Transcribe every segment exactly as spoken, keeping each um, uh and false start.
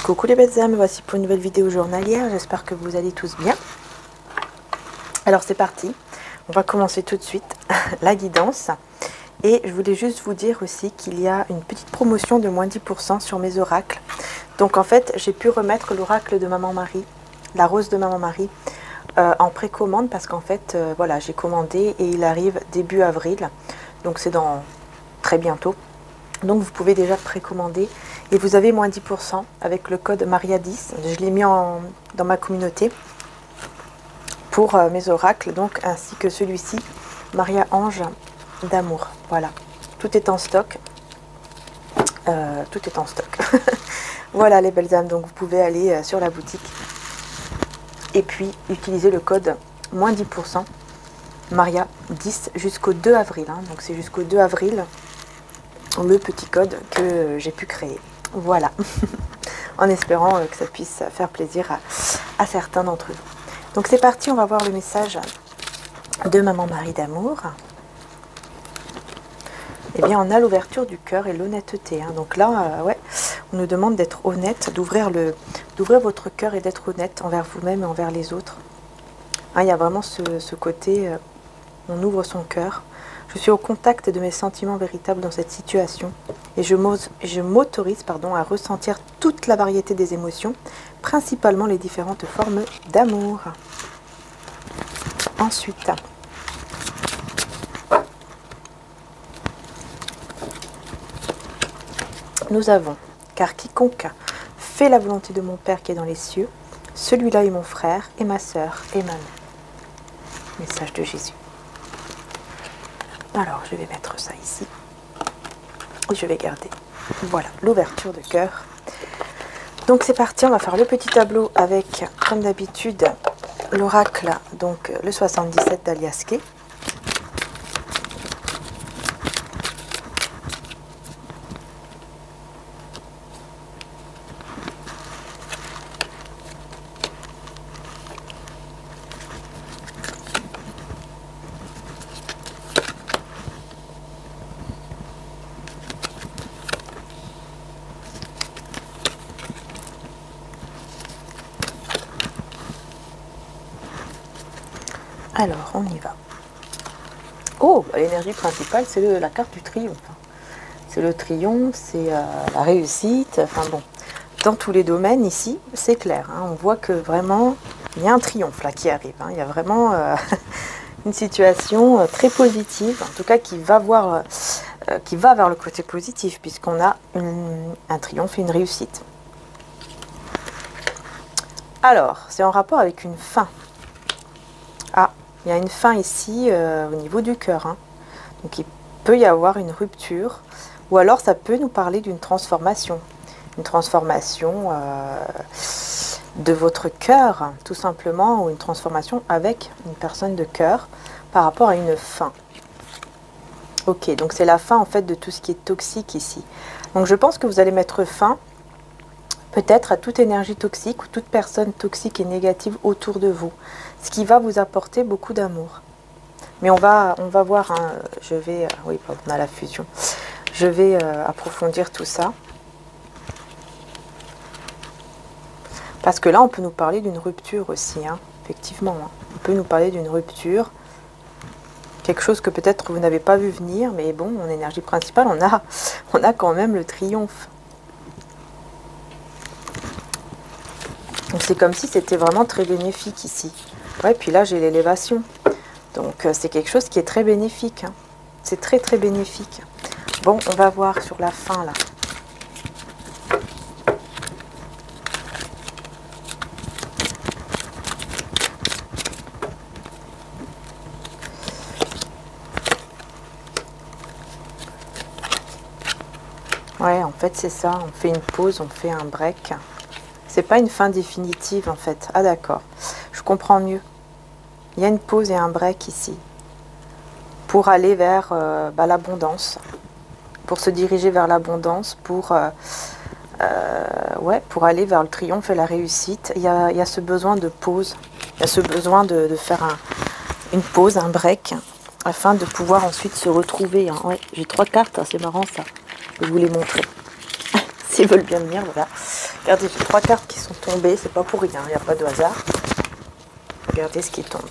Coucou les belles âmes, voici pour une nouvelle vidéo journalière, j'espère que vous allez tous bien. Alors c'est parti, on va commencer tout de suite la guidance. Et je voulais juste vous dire aussi qu'il y a une petite promotion de moins dix pour cent sur mes oracles. Donc en fait, j'ai pu remettre l'oracle de Maman Marie, la rose de Maman Marie, euh, en précommande parce qu'en fait, euh, voilà, j'ai commandé et il arrive début avril. Donc c'est dans très bientôt. Donc vous pouvez déjà précommander et vous avez moins dix pour cent avec le code Maria dix. Je l'ai mis en, dans ma communauté pour euh, mes oracles, donc ainsi que celui-ci, Maria Ange d'amour. Voilà, tout est en stock. Euh, tout est en stock. Voilà les belles âmes, donc vous pouvez aller euh, sur la boutique et puis utiliser le code moins dix pour cent Maria dix jusqu'au deux avril. Hein. Donc c'est jusqu'au deux avril le petit code que j'ai pu créer. Voilà. En espérant que ça puisse faire plaisir à, à certains d'entre vous. Donc c'est parti, on va voir le message de Maman Marie d'amour. Eh bien, on a l'ouverture du cœur et l'honnêteté. Hein. Donc là, euh, ouais, on nous demande d'être honnête, d'ouvrir le, d'ouvrir votre cœur et d'être honnête envers vous-même et envers les autres. Hein, il y a vraiment ce, ce côté, euh, on ouvre son cœur. Je suis au contact de mes sentiments véritables dans cette situation et je m'autorise pardon, à ressentir toute la variété des émotions, principalement les différentes formes d'amour. Ensuite, nous avons « Car quiconque fait la volonté de mon Père qui est dans les cieux, celui-là est mon frère et ma sœur et ma mère. » Message de Jésus. Alors, je vais mettre ça ici. Et je vais garder. Voilà, l'ouverture de cœur. Donc, c'est parti. On va faire le petit tableau avec, comme d'habitude, l'oracle, donc le soixante-dix-sept d'Aliasqué. Alors, on y va. Oh, l'énergie principale, c'est la carte du triomphe. C'est le triomphe, c'est euh, la réussite. Enfin bon, dans tous les domaines ici, c'est clair. Hein, on voit que vraiment, il y a un triomphe là qui arrive. Hein, il y a vraiment euh, une situation euh, très positive, en tout cas qui va, voir, euh, qui va vers le côté positif, puisqu'on a une, un triomphe et une réussite. Alors, c'est en rapport avec une fin. Ah, il y a une fin ici euh, au niveau du cœur. Hein. Donc il peut y avoir une rupture. Ou alors ça peut nous parler d'une transformation. Une transformation euh, de votre cœur, tout simplement. Ou une transformation avec une personne de cœur par rapport à une fin. Ok, donc c'est la fin en fait de tout ce qui est toxique ici. Donc je pense que vous allez mettre fin peut-être à toute énergie toxique ou toute personne toxique et négative autour de vous. Ce qui va vous apporter beaucoup d'amour. Mais on va, on va voir, hein, je vais, euh, oui, on a la fusion. Je vais euh, approfondir tout ça. Parce que là, on peut nous parler d'une rupture aussi, hein, effectivement. Hein. On peut nous parler d'une rupture. Quelque chose que peut-être vous n'avez pas vu venir, mais bon, en énergie principale, on a, on a quand même le triomphe. Donc c'est comme si c'était vraiment très bénéfique ici. Ouais, puis là j'ai l'élévation. Donc euh, c'est quelque chose qui est très bénéfique. Hein. C'est très très bénéfique. Bon, on va voir sur la fin là. Ouais, en fait c'est ça. On fait une pause, on fait un break. C'est pas une fin définitive en fait. Ah d'accord, je comprends mieux. Il y a une pause et un break ici. Pour aller vers euh, bah, l'abondance. Pour se diriger vers l'abondance. Pour, euh, euh, ouais, pour aller vers le triomphe et la réussite. Il y a, il y a ce besoin de pause. Il y a ce besoin de, de faire un, une pause, un break. Afin de pouvoir ensuite se retrouver. Hein. Ouais, j'ai trois cartes, hein, c'est marrant ça. Je vais vous les montrer. qui veulent bien venir, voilà. Regardez, j'ai trois cartes qui sont tombées, c'est pas pour rien, il n'y a pas de hasard. Regardez ce qui tombe.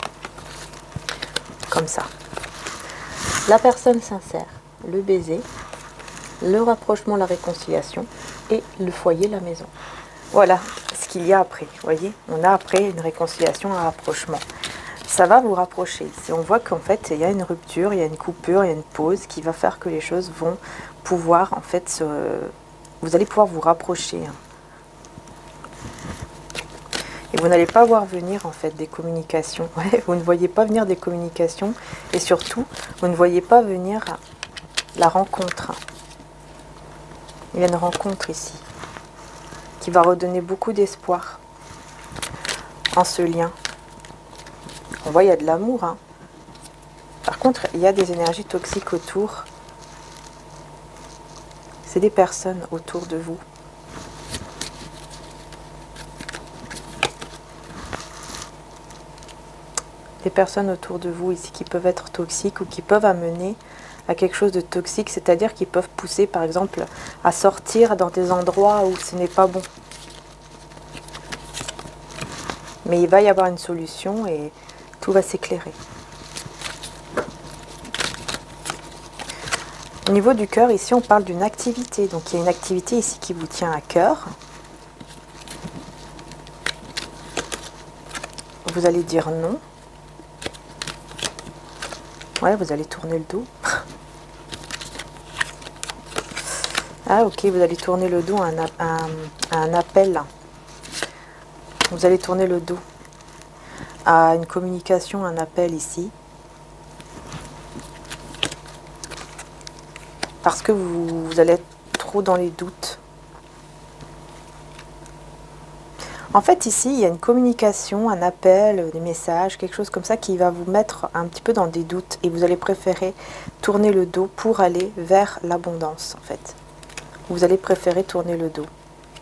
Comme ça. La personne sincère, le baiser, le rapprochement, la réconciliation et le foyer, la maison. Voilà ce qu'il y a après, vous voyez. On a après une réconciliation, un rapprochement. Ça va vous rapprocher. On voit qu'en fait, il y a une rupture, il y a une coupure, il y a une pause qui va faire que les choses vont pouvoir, en fait, se... vous allez pouvoir vous rapprocher. Et vous n'allez pas voir venir, en fait, des communications. Ouais, vous ne voyez pas venir des communications. Et surtout, vous ne voyez pas venir la rencontre. Il y a une rencontre ici qui va redonner beaucoup d'espoir en ce lien. On voit, il y a de l'amour. Hein. Par contre, il y a des énergies toxiques autour. C'est des personnes autour de vous. Des personnes autour de vous ici qui peuvent être toxiques ou qui peuvent amener à quelque chose de toxique, c'est-à-dire qu'ils peuvent pousser par exemple à sortir dans des endroits où ce n'est pas bon. Mais il va y avoir une solution et tout va s'éclairer. Au niveau du cœur, ici on parle d'une activité, donc il y a une activité ici qui vous tient à cœur. Vous allez dire non. Ouais, vous allez tourner le dos. Ah ok, vous allez tourner le dos à un, un, un appel. Vous allez tourner le dos à une communication, un appel ici. Parce que vous, vous allez être trop dans les doutes. En fait, ici, il y a une communication, un appel, des messages, quelque chose comme ça qui va vous mettre un petit peu dans des doutes. Et vous allez préférer tourner le dos pour aller vers l'abondance, en fait. Vous allez préférer tourner le dos.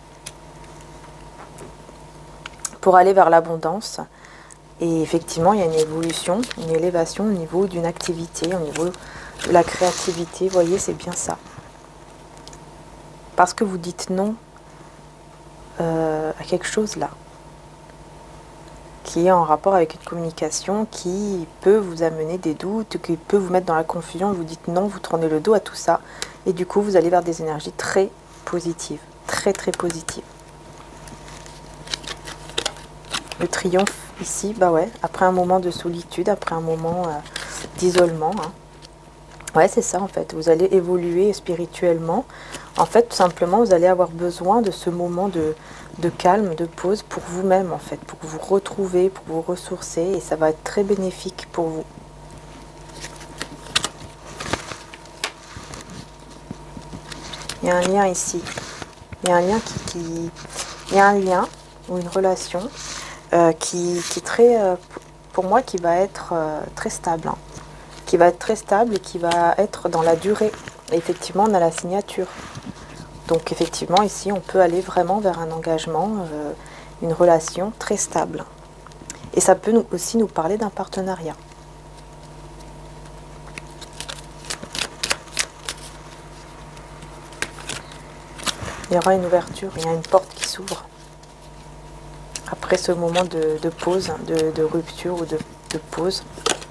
Pour aller vers l'abondance. Et effectivement, il y a une évolution, une élévation au niveau d'une activité, au niveau de la créativité. Vous voyez, c'est bien ça. Parce que vous dites non Euh, à quelque chose là qui est en rapport avec une communication qui peut vous amener des doutes, qui peut vous mettre dans la confusion. Vous dites non, vous tournez le dos à tout ça et du coup vous allez vers des énergies très positives, très très positives. Le triomphe ici, bah ouais, après un moment de solitude, après un moment euh, d'isolement, hein. Ouais, c'est ça en fait, vous allez évoluer spirituellement. En fait, tout simplement, vous allez avoir besoin de ce moment de, de calme, de pause pour vous-même, en fait, pour vous retrouver, pour vous ressourcer, et ça va être très bénéfique pour vous. Il y a un lien ici. Il y a un lien qui... qui il y a un lien ou une relation euh, qui, qui est très, euh, pour moi, qui va être euh, très stable, hein. Qui va être très stable et qui va être dans la durée. Et effectivement, on a la signature. Donc effectivement, ici, on peut aller vraiment vers un engagement, euh, une relation très stable. Et ça peut nous, aussi nous parler d'un partenariat. Il y aura une ouverture, il y a une porte qui s'ouvre. Après ce moment de, de pause, de, de rupture ou de, de pause.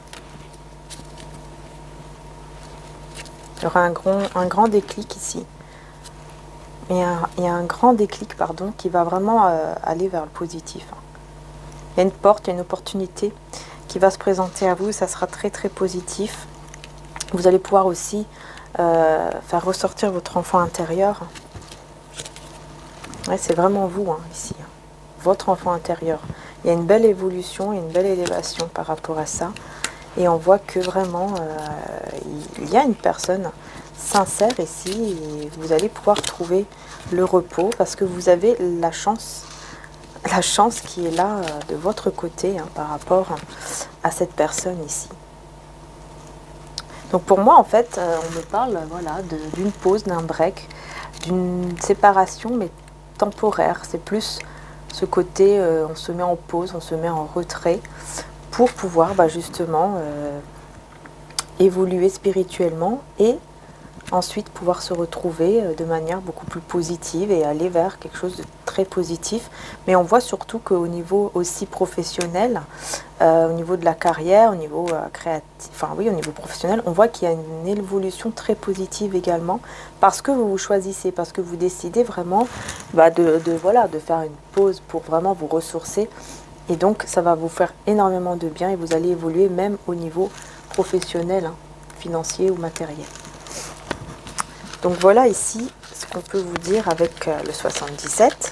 Il y aura un grand, un grand déclic ici. Il y, a un, il y a un grand déclic pardon, qui va vraiment euh, aller vers le positif. Il y a une porte, il y a une opportunité qui va se présenter à vous. Ça sera très très positif. Vous allez pouvoir aussi euh, faire ressortir votre enfant intérieur. Ouais, c'est vraiment vous hein, ici. Votre enfant intérieur. Il y a une belle évolution, il y a une belle élévation par rapport à ça. Et on voit que vraiment, euh, il y a une personne sincère ici. Et vous allez pouvoir trouver le repos parce que vous avez la chance, la chance qui est là euh, de votre côté hein, par rapport à cette personne ici. Donc pour moi, en fait, euh, on me parle voilà, d'une pause, d'un break, d'une séparation, mais temporaire. C'est plus ce côté, euh, on se met en pause, on se met en retrait, pour pouvoir bah, justement euh, évoluer spirituellement et ensuite pouvoir se retrouver de manière beaucoup plus positive et aller vers quelque chose de très positif. Mais on voit surtout qu'au niveau aussi professionnel, euh, au niveau de la carrière, au niveau euh, créatif, enfin oui, au niveau professionnel, on voit qu'il y a une évolution très positive également, parce que vous vous choisissez, parce que vous décidez vraiment bah, de, de, voilà, de faire une pause pour vraiment vous ressourcer. Et donc ça va vous faire énormément de bien et vous allez évoluer même au niveau professionnel, hein, financier ou matériel. Donc voilà ici ce qu'on peut vous dire avec euh, le soixante-dix-sept.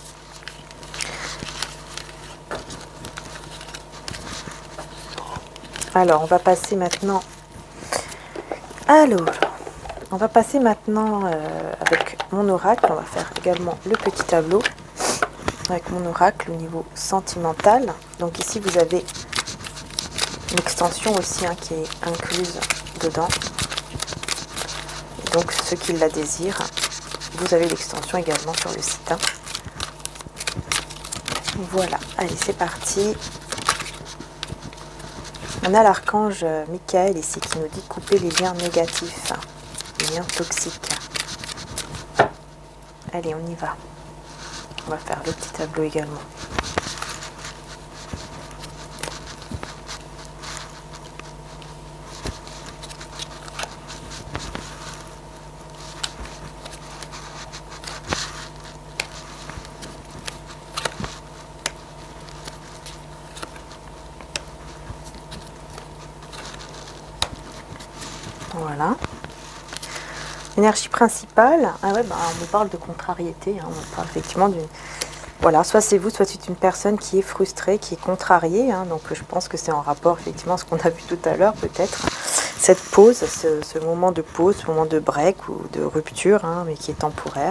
Alors on va passer maintenant. Alors, on va passer maintenant euh, avec mon oracle. On va faire également le petit tableau avec mon oracle au niveau sentimental. Donc ici vous avez l'extension aussi hein, qui est incluse dedans. Donc ceux qui la désirent, vous avez l'extension également sur le site. Hein. Voilà, allez c'est parti. On a l'archange Michael ici qui nous dit couper les liens négatifs, les liens toxiques. Allez, on y va. On va faire le petit tableau également. Voilà. Énergie principale. Ah ouais, bah, on nous parle de contrariété. Hein. On parle effectivement d'une... Voilà, soit c'est vous, soit c'est une personne qui est frustrée, qui est contrariée. Hein. Donc je pense que c'est en rapport effectivement à ce qu'on a vu tout à l'heure peut-être. Cette pause, ce, ce moment de pause, ce moment de break ou de rupture, hein, mais qui est temporaire.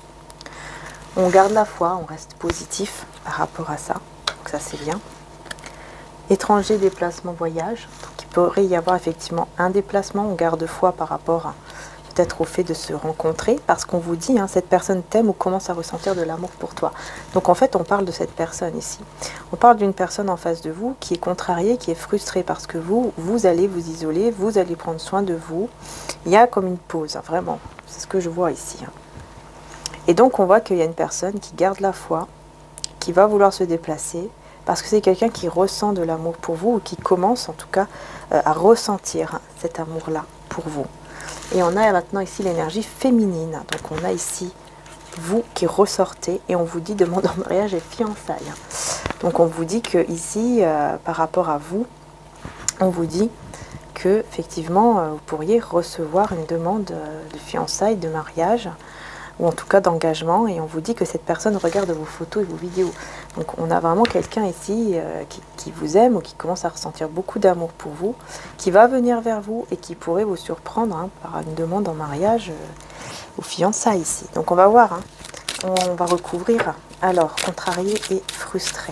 On garde la foi, on reste positif par rapport à ça. Donc ça c'est bien. Étranger, déplacement, voyage. Donc il pourrait y avoir effectivement un déplacement. On garde foi par rapport à peut-être au fait de se rencontrer, parce qu'on vous dit, hein, cette personne t'aime ou commence à ressentir de l'amour pour toi. Donc en fait, on parle de cette personne ici. On parle d'une personne en face de vous qui est contrariée, qui est frustrée, parce que vous, vous allez vous isoler, vous allez prendre soin de vous. Il y a comme une pause, hein, vraiment. C'est ce que je vois ici. Hein. Et donc on voit qu'il y a une personne qui garde la foi, qui va vouloir se déplacer, parce que c'est quelqu'un qui ressent de l'amour pour vous, ou qui commence en tout cas euh, à ressentir hein, cet amour-là pour vous. Et on a maintenant ici l'énergie féminine. Donc on a ici vous qui ressortez et on vous dit demande en mariage et fiançailles. Donc on vous dit que ici, euh, par rapport à vous, on vous dit que effectivement euh, vous pourriez recevoir une demande de fiançailles, de mariage, ou en tout cas d'engagement, et on vous dit que cette personne regarde vos photos et vos vidéos. Donc on a vraiment quelqu'un ici euh, qui, qui vous aime ou qui commence à ressentir beaucoup d'amour pour vous, qui va venir vers vous et qui pourrait vous surprendre hein, par une demande en mariage euh, ou fiançailles ici. Donc on va voir, hein. on, on va recouvrir. Alors, contrarié et frustré.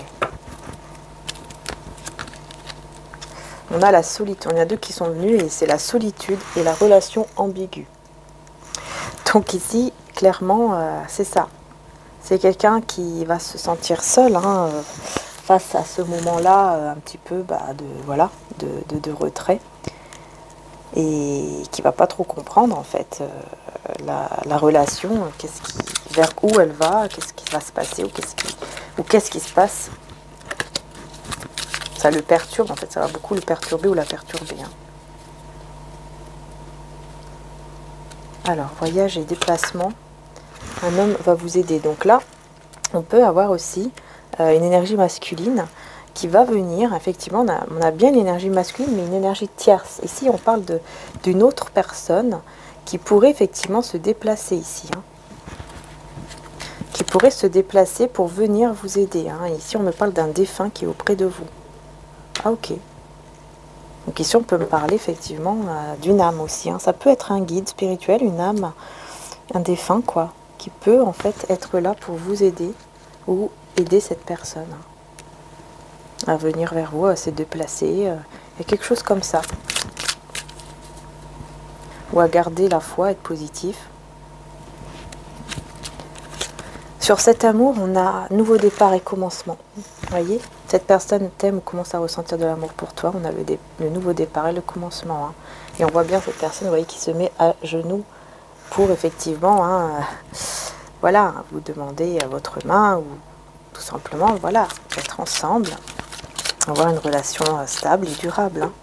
On a la solitude, on a deux qui sont venus et c'est la solitude et la relation ambiguë. Donc ici, clairement, euh, c'est ça. C'est quelqu'un qui va se sentir seul hein, euh, face à ce moment-là, euh, un petit peu bah, de, voilà, de, de, de retrait. Et qui va pas trop comprendre, en fait, euh, la, la relation, qu'est-ce qui, vers où elle va, qu'est-ce qui va se passer, ou qu'est-ce qui, ou qu'est-ce qui se passe. Ça le perturbe, en fait, ça va beaucoup le perturber ou la perturber. Hein. Alors, voyage et déplacement. Un homme va vous aider. Donc là, on peut avoir aussi euh, une énergie masculine qui va venir. Effectivement, on a, on a bien l'énergie masculine, mais une énergie tierce. Ici, on parle de, d'une autre personne qui pourrait effectivement se déplacer ici. Hein. Qui pourrait se déplacer pour venir vous aider. Hein. Ici, on me parle d'un défunt qui est auprès de vous. Ah, ok. Donc ici, on peut me parler effectivement euh, d'une âme aussi. Hein. Ça peut être un guide spirituel, une âme, un défunt, quoi, qui peut en fait être là pour vous aider ou aider cette personne à venir vers vous, à se déplacer. Euh, il y a quelque chose comme ça. Ou à garder la foi, être positif. Sur cet amour, on a nouveau départ et commencement. Vous voyez, cette personne t'aime ou commence à ressentir de l'amour pour toi. On a le, dé le nouveau départ et le commencement. Hein. Et on voit bien cette personne, vous voyez, qui se met à genoux pour effectivement, hein, euh, voilà, vous demander votre main ou tout simplement, voilà, être ensemble, avoir une relation euh, stable et durable. Hein.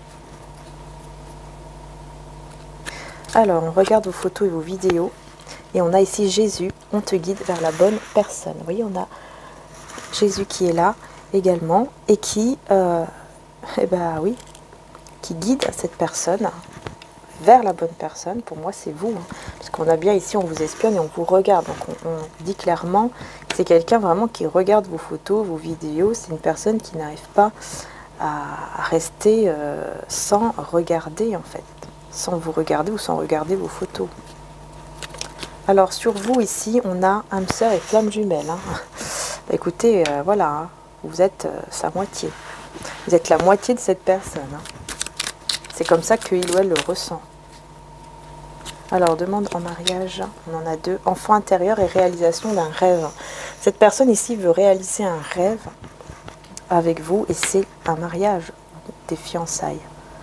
Alors, on regarde vos photos et vos vidéos. Et on a ici Jésus, on te guide vers la bonne personne. Vous voyez, on a Jésus qui est là également et qui, euh, eh ben oui, qui guide cette personne vers la bonne personne. Pour moi, c'est vous. Hein, parce qu'on a bien ici, on vous espionne et on vous regarde. Donc, on, on dit clairement que c'est quelqu'un vraiment qui regarde vos photos, vos vidéos. C'est une personne qui n'arrive pas à, à rester euh, sans regarder, en fait. Sans vous regarder ou sans regarder vos photos. Alors sur vous ici, on a âme sœur et flamme jumelle. Hein. Bah, écoutez, euh, voilà, hein, vous êtes euh, sa moitié. Vous êtes la moitié de cette personne. Hein. C'est comme ça qu'il ou elle le ressent. Alors, demande en mariage, on en a deux. Enfant intérieur et réalisation d'un rêve. Cette personne ici veut réaliser un rêve avec vous et c'est un mariage, des fiançailles.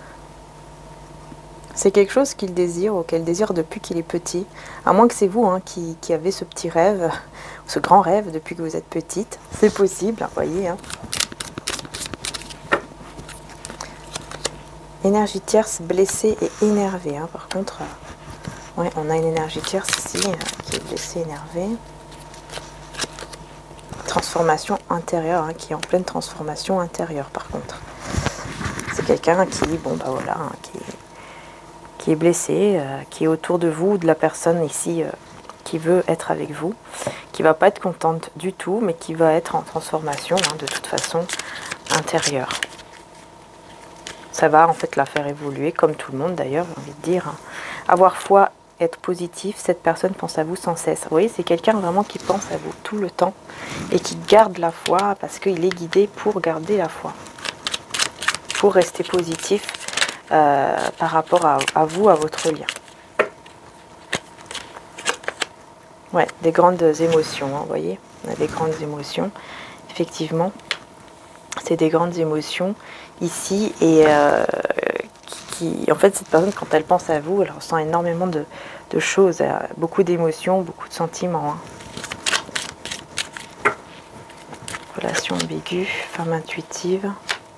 C'est quelque chose qu'il désire ou qu'elle désire depuis qu'il est petit. À moins que c'est vous hein, qui, qui avez ce petit rêve, ce grand rêve depuis que vous êtes petite. C'est possible, vous voyez. Hein. Énergie tierce, blessée et énervée. Hein. Par contre, euh, ouais, on a une énergie tierce ici euh, qui est blessée, énervée. Transformation intérieure, hein, qui est en pleine transformation intérieure par contre. C'est quelqu'un qui, bon bah voilà, hein, qui est qui est blessé, euh, qui est autour de vous, de la personne ici euh, qui veut être avec vous, qui va pas être contente du tout, mais qui va être en transformation, hein, de toute façon, intérieure. Ça va en fait la faire évoluer, comme tout le monde d'ailleurs, j'ai envie de dire. Hein. Avoir foi, être positif, cette personne pense à vous sans cesse. Vous voyez, c'est quelqu'un vraiment qui pense à vous tout le temps, et qui garde la foi, parce qu'il est guidé pour garder la foi. Pour rester positif, Euh, par rapport à, à vous, à votre lien. Ouais, des grandes émotions, hein, vous voyez, on a des grandes émotions, effectivement, c'est des grandes émotions ici, et euh, qui, qui, en fait, cette personne, quand elle pense à vous, elle ressent énormément de, de choses, euh, beaucoup d'émotions, beaucoup de sentiments. Hein. Relation ambiguë, femme intuitive.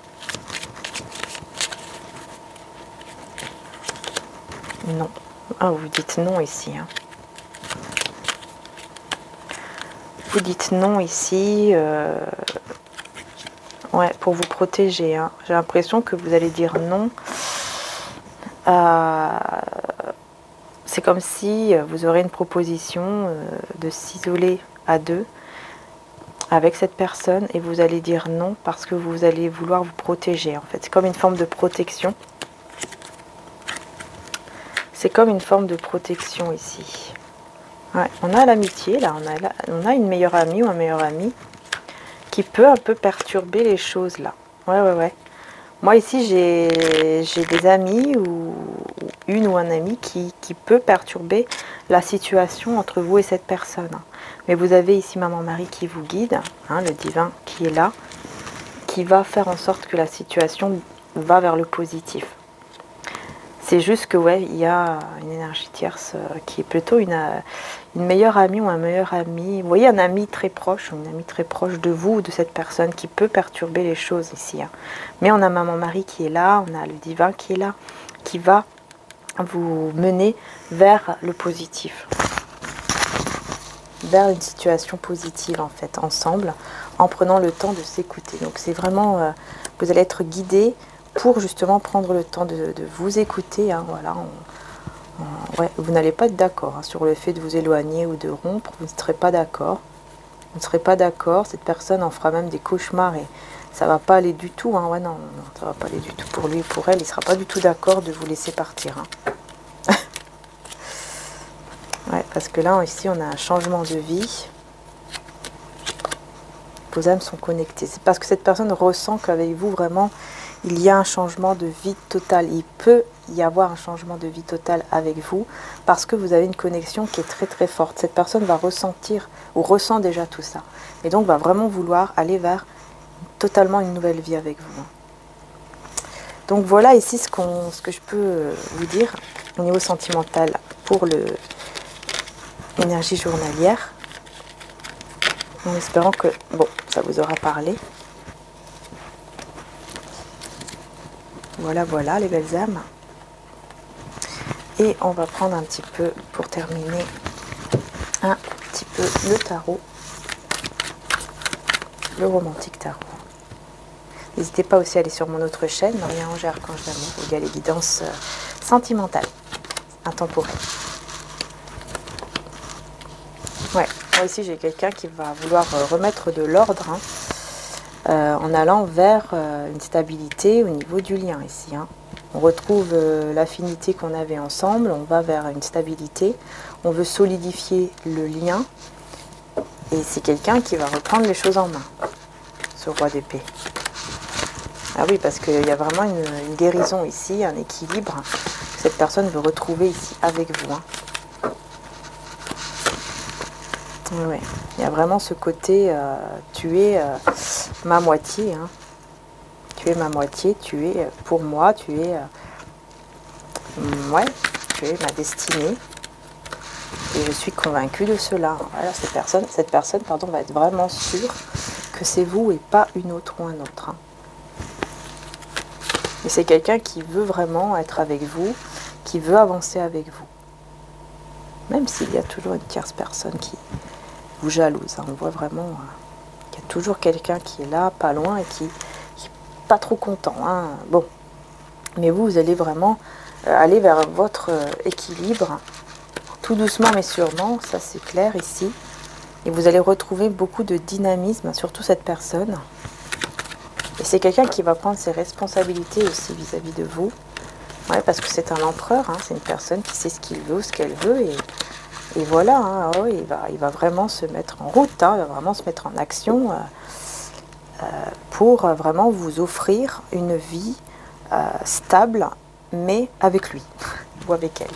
Non. Ah, vous dites non ici. Hein. Vous dites non ici. Euh... Ouais, pour vous protéger. Hein. J'ai l'impression que vous allez dire non. Euh... C'est comme si vous aurez une proposition euh, de s'isoler à deux avec cette personne et vous allez dire non parce que vous allez vouloir vous protéger. En fait, c'est comme une forme de protection. C'est comme une forme de protection ici. Ouais, on a l'amitié, là, on a, la, on a une meilleure amie ou un meilleur ami qui peut un peu perturber les choses, là. Ouais, ouais, ouais. Moi, ici, j'ai des amis ou une ou un ami qui, qui peut perturber la situation entre vous et cette personne. Mais vous avez ici Maman Marie qui vous guide, hein, le divin qui est là, qui va faire en sorte que la situation va vers le positif. C'est juste que, ouais, il y a une énergie tierce euh, qui est plutôt une, euh, une meilleure amie ou un meilleur ami. Vous voyez, un ami très proche, une amie très proche de vous ou de cette personne qui peut perturber les choses ici. Hein. Mais on a Maman Marie qui est là, on a le divin qui est là, qui va vous mener vers le positif. Vers une situation positive, en fait, ensemble, en prenant le temps de s'écouter. Donc, c'est vraiment, euh, vous allez être guidé pour justement prendre le temps de, de vous écouter. Hein, voilà, on, on, ouais, vous n'allez pas être d'accord hein, sur le fait de vous éloigner ou de rompre, vous ne serez pas d'accord. Vous ne serez pas d'accord, cette personne en fera même des cauchemars et ça ne va pas aller du tout. Hein, ouais, non, non, ça ne va pas aller du tout pour lui et pour elle, il ne sera pas du tout d'accord de vous laisser partir. Hein. Ouais, parce que là, ici, on a un changement de vie. vos âmes sont connectées. C'est parce que cette personne ressent qu'avec vous, vraiment, il y a un changement de vie total. Il peut y avoir un changement de vie total avec vous parce que vous avez une connexion qui est très très forte. Cette personne va ressentir ou ressent déjà tout ça. Et donc va vraiment vouloir aller vers totalement une nouvelle vie avec vous. Donc voilà ici ce, qu'on, ce que je peux vous dire au niveau sentimental pour l'énergie journalière. En espérant que bon, ça vous aura parlé. Voilà, voilà les belles âmes. Et on va prendre un petit peu, pour terminer, un petit peu le tarot. Le romantique tarot. N'hésitez pas aussi à aller sur mon autre chaîne, Marie-Ange Archange d'amour, où il y a les guidances euh, sentimentales, intemporelles. Ouais, moi ici j'ai quelqu'un qui va vouloir euh, remettre de l'ordre hein, euh, en allant vers euh, une stabilité au niveau du lien ici. Hein. On retrouve euh, l'affinité qu'on avait ensemble, on va vers une stabilité, on veut solidifier le lien et c'est quelqu'un qui va reprendre les choses en main, ce roi d'épée. Ah oui, parce qu'il y a vraiment une, une guérison ici, un équilibre que cette personne veut retrouver ici avec vous. Hein. Oui, il y a vraiment ce côté, euh, tu es euh, ma moitié, hein. Tu es ma moitié, tu es pour moi, tu es, euh, ouais, tu es ma destinée. Et je suis convaincue de cela. Voilà, cette personne, cette personne pardon, va être vraiment sûre que c'est vous et pas une autre ou un autre. Hein. Et c'est quelqu'un qui veut vraiment être avec vous, qui veut avancer avec vous. Même s'il y a toujours une tierce personne qui vous jalouse. Hein. On voit vraiment euh, qu'il y a toujours quelqu'un qui est là, pas loin, et qui n'est pas trop content. Hein. Bon. Mais vous, vous allez vraiment euh, aller vers votre euh, équilibre, tout doucement mais sûrement, ça c'est clair ici. Et vous allez retrouver beaucoup de dynamisme, surtout cette personne. Et c'est quelqu'un qui va prendre ses responsabilités aussi vis-à-vis de vous. Ouais, parce que c'est un empereur, hein, c'est une personne qui sait ce qu'il veut, ce qu'elle veut. Et, et voilà, hein, oh, il, va, il va vraiment se mettre en route, hein, il va vraiment se mettre en action euh, euh, pour vraiment vous offrir une vie euh, stable, mais avec lui ou avec elle.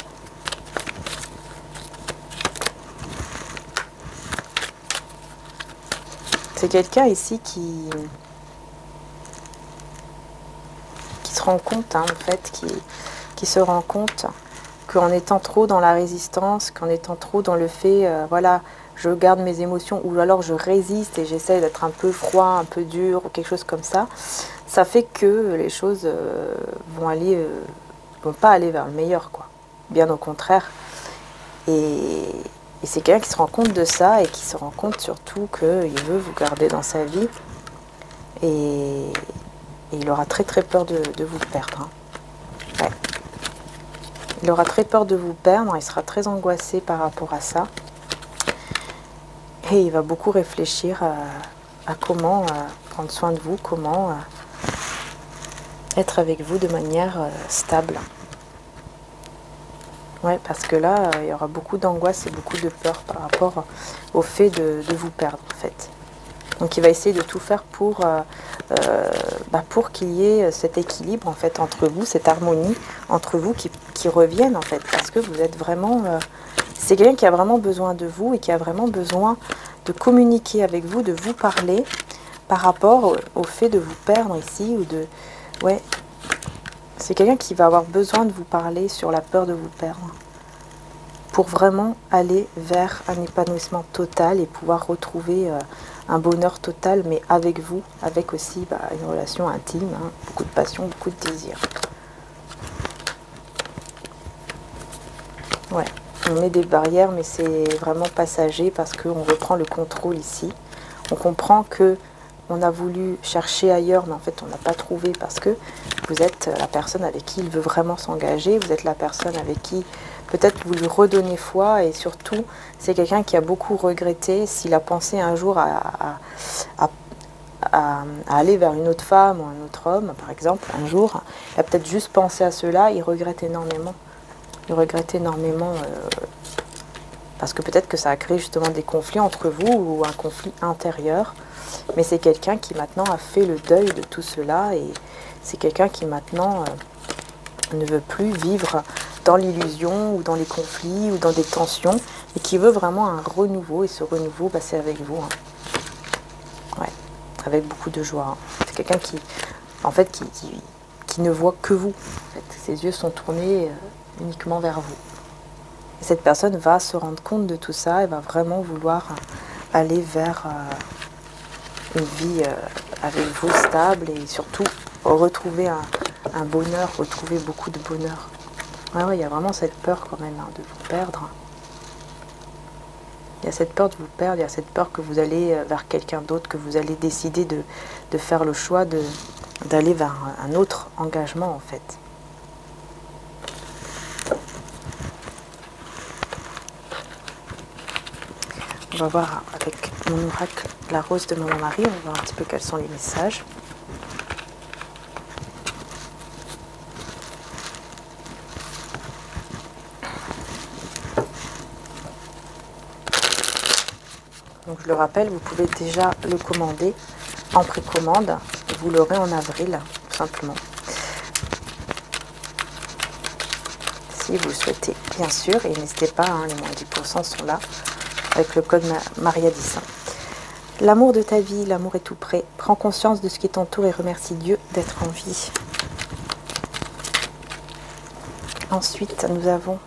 C'est quelqu'un ici qui... se rend compte, hein, en fait, qui, qui se rend compte qu'en étant trop dans la résistance, qu'en étant trop dans le fait, euh, voilà, je garde mes émotions, ou alors je résiste et j'essaie d'être un peu froid, un peu dur, ou quelque chose comme ça, ça fait que les choses euh, vont aller, euh, vont pas aller vers le meilleur, quoi. Bien au contraire. Et, et c'est quelqu'un qui se rend compte de ça et qui se rend compte surtout qu'il veut vous garder dans sa vie. Et... Et il aura très très peur de, de vous perdre. Hein. Ouais. Il aura très peur de vous perdre, il sera très angoissé par rapport à ça. Et il va beaucoup réfléchir à, à comment euh, prendre soin de vous, comment euh, être avec vous de manière euh, stable. Ouais, parce que là, euh, il y aura beaucoup d'angoisse et beaucoup de peur par rapport au fait de, de vous perdre, en fait. Donc il va essayer de tout faire pour, euh, euh, bah pour qu'il y ait cet équilibre en fait entre vous, cette harmonie entre vous qui, qui revienne en fait. Parce que vous êtes vraiment... Euh, c'est quelqu'un qui a vraiment besoin de vous et qui a vraiment besoin de communiquer avec vous, de vous parler par rapport au, au fait de vous perdre ici ou de... Ouais, c'est quelqu'un qui va avoir besoin de vous parler sur la peur de vous perdre. Pour vraiment aller vers un épanouissement total et pouvoir retrouver euh, un bonheur total, mais avec vous, avec aussi bah, une relation intime, hein, beaucoup de passion, beaucoup de désir. Ouais, on met des barrières, mais c'est vraiment passager parce qu'on reprend le contrôle ici. On comprend que on a voulu chercher ailleurs, mais en fait on n'a pas trouvé parce que vous êtes la personne avec qui il veut vraiment s'engager, vous êtes la personne avec qui peut-être vous lui redonnez foi et surtout c'est quelqu'un qui a beaucoup regretté s'il a pensé un jour à, à, à, à, à aller vers une autre femme ou un autre homme, par exemple, un jour, il a peut-être juste pensé à cela, il regrette énormément. Il regrette énormément euh, Parce que peut-être que ça a créé justement des conflits entre vous ou un conflit intérieur. Mais c'est quelqu'un qui maintenant a fait le deuil de tout cela et c'est quelqu'un qui maintenant euh, ne veut plus vivre dans l'illusion ou dans les conflits ou dans des tensions et qui veut vraiment un renouveau. Et ce renouveau, bah, c'est avec vous. Hein. Ouais, avec beaucoup de joie. Hein. C'est quelqu'un qui, en fait, qui, qui, qui ne voit que vous. En fait. Ses yeux sont tournés euh, uniquement vers vous. Et cette personne va se rendre compte de tout ça et va vraiment vouloir aller vers euh, une vie euh, avec vous stable et surtout retrouver un, un bonheur, retrouver beaucoup de bonheur. Ouais, ouais, il y a vraiment cette peur quand même hein, de vous perdre. Il y a cette peur de vous perdre, il y a cette peur que vous allez vers quelqu'un d'autre, que vous allez décider de, de faire le choix de, d'aller vers un autre engagement en fait. On va voir avec mon oracle la rose de Maman Marie, on va voir un petit peu quels sont les messages. Donc je le rappelle, vous pouvez déjà le commander en précommande. Vous l'aurez en avril, tout simplement. Si vous le souhaitez, bien sûr. Et n'hésitez pas, hein, les moins dix pour cent sont là, avec le code Maria dix. L'amour de ta vie, l'amour est tout près. Prends conscience de ce qui t'entoure et remercie Dieu d'être en vie. Ensuite, nous avons...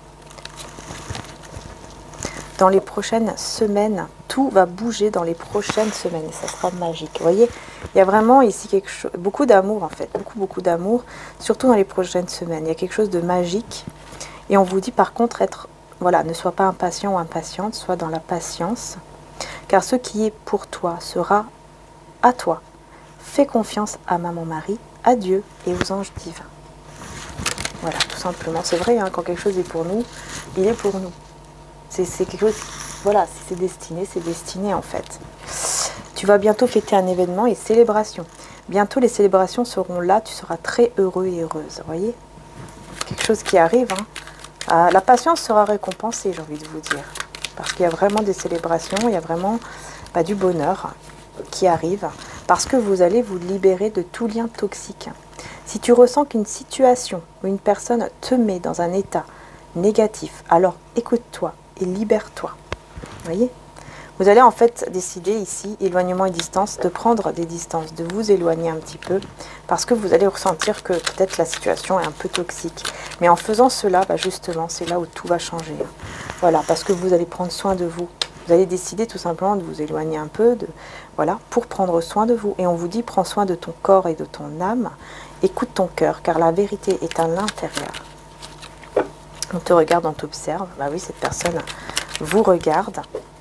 Dans les prochaines semaines, tout va bouger dans les prochaines semaines et ça sera magique. Vous voyez, il y a vraiment ici quelque chose, beaucoup d'amour en fait, beaucoup beaucoup d'amour, surtout dans les prochaines semaines. Il y a quelque chose de magique et on vous dit par contre être, voilà, ne sois pas impatient ou impatiente, sois dans la patience, car ce qui est pour toi sera à toi. Fais confiance à Maman Marie, à Dieu et aux anges divins. Voilà, tout simplement. C'est vrai, hein, quand quelque chose est pour nous, il est pour nous. C'est quelque chose, voilà, si c'est destiné, c'est destiné en fait. Tu vas bientôt fêter un événement et célébration. Bientôt les célébrations seront là, tu seras très heureux et heureuse, vous voyez. Quelque chose qui arrive, hein. Euh, la patience sera récompensée, j'ai envie de vous dire. Parce qu'il y a vraiment des célébrations, il y a vraiment bah, du bonheur qui arrive. Parce que vous allez vous libérer de tout lien toxique. Si tu ressens qu'une situation ou une personne te met dans un état négatif, alors écoute-toi et libère-toi. Vous voyez? Vous allez en fait décider ici, éloignement et distance, de prendre des distances, de vous éloigner un petit peu, parce que vous allez ressentir que peut-être la situation est un peu toxique. Mais en faisant cela, bah justement, c'est là où tout va changer. Voilà, parce que vous allez prendre soin de vous. Vous allez décider tout simplement de vous éloigner un peu, de, voilà, pour prendre soin de vous. Et on vous dit, prends soin de ton corps et de ton âme. Écoute ton cœur, car la vérité est à l'intérieur. On te regarde, on t'observe. Bah oui, cette personne vous regarde.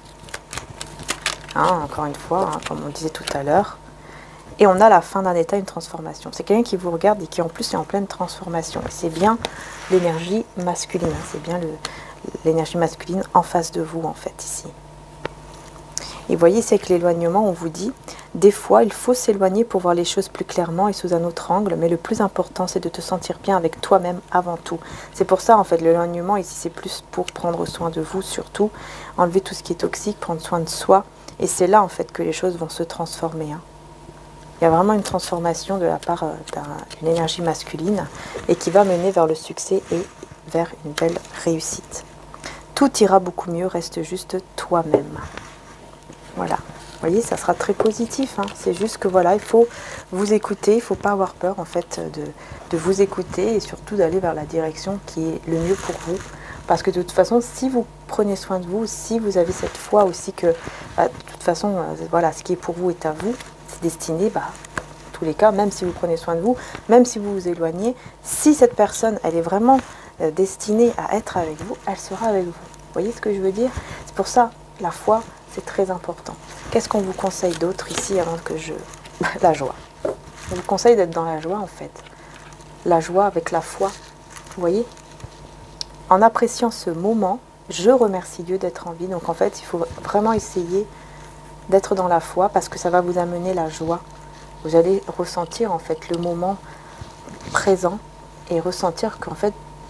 Hein, encore une fois, hein, comme on disait tout à l'heure. Et on a la fin d'un état, une transformation. C'est quelqu'un qui vous regarde et qui en plus est en pleine transformation. Et c'est bien l'énergie masculine. C'est bien l'énergie masculine en face de vous, en fait, ici. Et vous voyez, c'est que l'éloignement, on vous dit, des fois, il faut s'éloigner pour voir les choses plus clairement et sous un autre angle, mais le plus important, c'est de te sentir bien avec toi-même avant tout. C'est pour ça, en fait, l'éloignement, ici, c'est plus pour prendre soin de vous, surtout, enlever tout ce qui est toxique, prendre soin de soi, et c'est là, en fait, que les choses vont se transformer. Hein. Il y a vraiment une transformation de la part euh, d'une énergie masculine, et qui va mener vers le succès et vers une belle réussite. Tout ira beaucoup mieux, reste juste toi-même. Voilà, vous voyez, ça sera très positif, hein. C'est juste que voilà, il faut vous écouter, il ne faut pas avoir peur en fait de, de vous écouter et surtout d'aller vers la direction qui est le mieux pour vous. Parce que de toute façon, si vous prenez soin de vous, si vous avez cette foi aussi que bah, de toute façon, euh, voilà, ce qui est pour vous est à vous, c'est destiné, bah, en tous les cas, même si vous prenez soin de vous, même si vous vous éloignez, si cette personne, elle est vraiment euh, destinée à être avec vous, elle sera avec vous. Vous voyez ce que je veux dire? C'est pour ça, la foi, c'est très important. Qu'est-ce qu'on vous conseille d'autre ici avant que je... La joie. On vous conseille d'être dans la joie en fait. La joie avec la foi. Vous voyez? En appréciant ce moment, je remercie Dieu d'être en vie. Donc en fait, il faut vraiment essayer d'être dans la foi parce que ça va vous amener la joie. Vous allez ressentir en fait le moment présent et ressentir qu'en fait,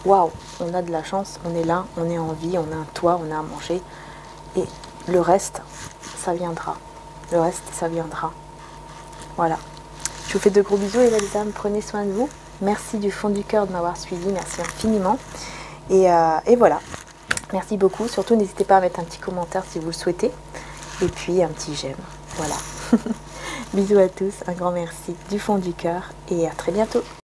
waouh, on a de la chance, on est là, on est en vie, on a un toit, on a à manger. Et le reste, ça viendra. Le reste, ça viendra. Voilà. Je vous fais de gros bisous et les âmes, prenez soin de vous. Merci du fond du cœur de m'avoir suivi, merci infiniment. Et, euh, et voilà. Merci beaucoup. Surtout, n'hésitez pas à mettre un petit commentaire si vous le souhaitez. Et puis, un petit j'aime. Voilà. Bisous à tous, un grand merci du fond du cœur et à très bientôt.